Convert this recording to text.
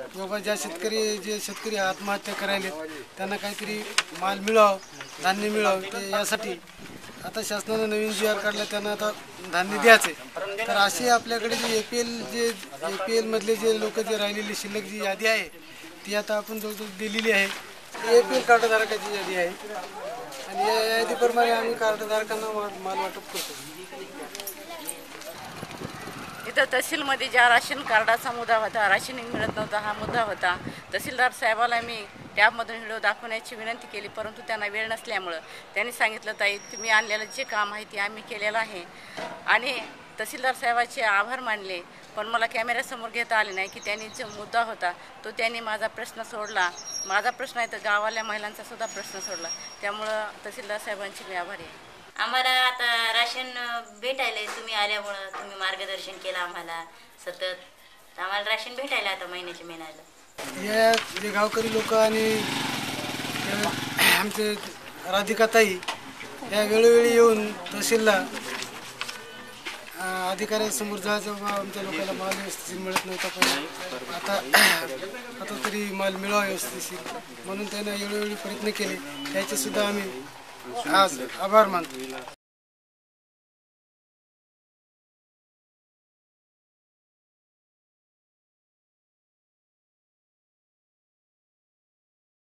बाबा जे शेतकरी आत्महत्या करायले त्यांना काहीतरी माल मिळावं, धान्य मिळावं, ते यासाठी आता शासनानं नवीन GR काढला, त्यांना आता धान्य द्यायचं आहे. तर असे आपल्याकडे जे APL मधले जे लोक जे राहिलेली शिल्लक जी यादी आहे ती आता आपण जवळजवळ दिलेली आहे. APL कार्डधारकाची यादी आहे आणि या यादीप्रमाणे आम्ही कार्डधारकांना माल वाटप करतो. इथं तहसीलमध्ये ज्या राशन कार्डाचा मुद्दा होता, राशनिंग मिळत नव्हता, हा मुद्दा होता. तहसीलदार साहेबाला मी टॅबमधून व्हिडिओ दाखवण्याची विनंती केली, परंतु त्यांना वेळ नसल्यामुळं त्यांनी सांगितलं, ताई तुम्ही आणलेलं जे काम आहे ते आम्ही केलेलं आहे. आणि तहसीलदार साहेबाचे आभार मानले, पण मला कॅमेऱ्यासमोर घेता आले नाही की त्यांनी जो मुद्दा होता तो त्यांनी माझा प्रश्न सोडला. माझा प्रश्न आहे तर गावाल्या महिलांचा सुद्धा प्रश्न सोडला. त्यामुळं तहसीलदार साहेबांची मी आभारी आहे. आम्हाला आता राशन भेटायला तुम्ही आल्यामुळं, तुम्ही मार्गदर्शन केलं आम्हाला सतत, तर आम्हाला राशन भेटायला आता महिन्याला. या जे गावकरी लोक आणि आमचे राधिकाताई या वेळोवेळी येऊन तहसीलला अधिकाऱ्यांसमोर जायचं, आमच्या लोकांना माल व्यवस्थित मिळत नव्हता, पण आता तरी माल मिळावा व्यवस्थित, म्हणून त्यांना वेळोवेळी प्रयत्न केले. त्याचे सुद्धा आम्ही आज आभार मानतो.